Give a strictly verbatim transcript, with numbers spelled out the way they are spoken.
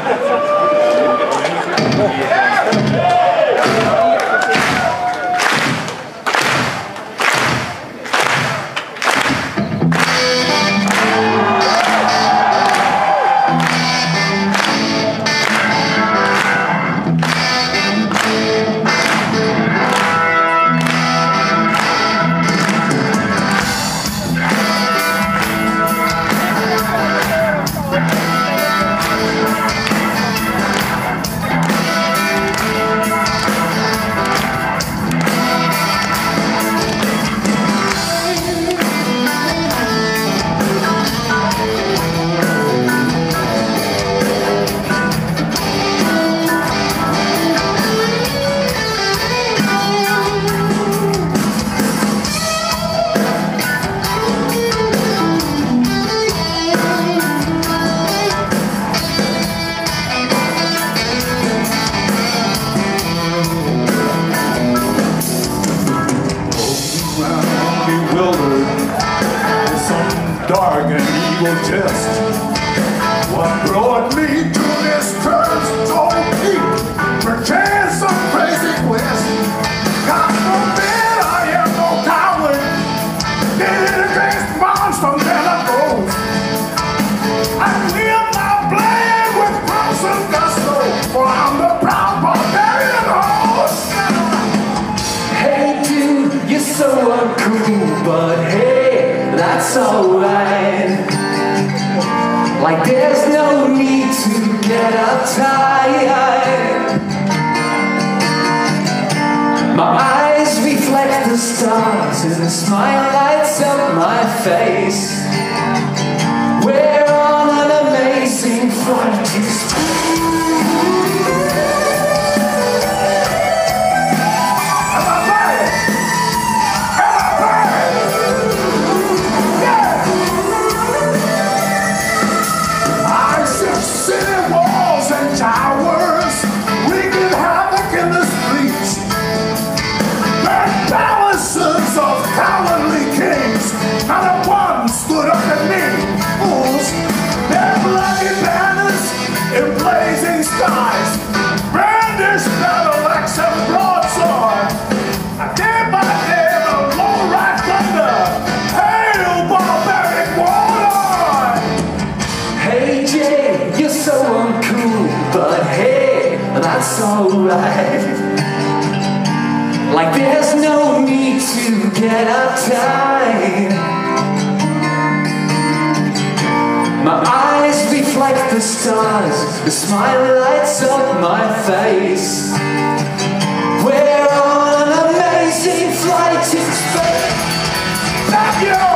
Dark and evil jest. What brought me to this curse so deep? Perchance some crazy quest. God forbid I am no coward. Did it against monsters and a ghost. I live now playing with crimson gusto, for I'm the proud barbarian host. Hey dude, you're so uncool, but hey, that's alright. Like there's no need to get uptight. My eyes reflect the stars and the smile lights up my face. We're on an amazing flight to space. That's alright. Like there's no need to get uptight. My eyes reflect the stars, the smile lights up my face. We're on an amazing flight to space. Thank you!